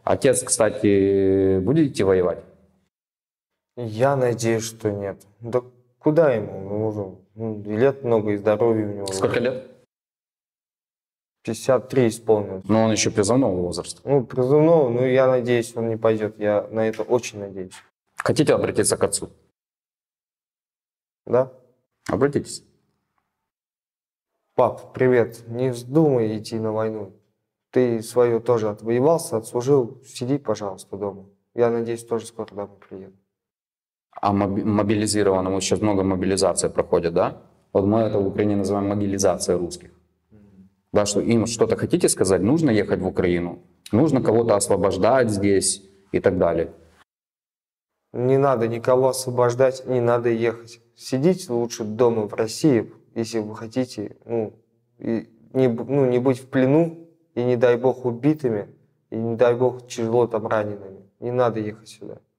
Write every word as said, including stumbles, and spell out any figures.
Отец, кстати, будет идти воевать? Я надеюсь, что нет. Да куда ему? Ну, уже ну, и лет много, и здоровья у него. Сколько лет? пятьдесят три исполнилось. Но он еще призывного возраста. Ну, призывного, ну, я надеюсь, он не пойдет. Я на это очень надеюсь. Хотите обратиться к отцу? Да? Обратитесь. Пап, привет. Не вздумай идти на войну. Ты свое тоже отвоевался, отслужил. Сиди, пожалуйста, дома. Я надеюсь, тоже скоро домой приеду. А моби- мобилизированному сейчас много мобилизации проходит, да? Вот мы это в Украине называем мобилизация русских. Да, что им что-то хотите сказать, нужно ехать в Украину, нужно кого-то освобождать здесь и так далее. Не надо никого освобождать, не надо ехать. Сидите лучше дома в России, если вы хотите, ну, и не, б- ну, не быть в плену, и не дай бог убитыми, и не дай бог тяжело там ранеными. Не надо ехать сюда.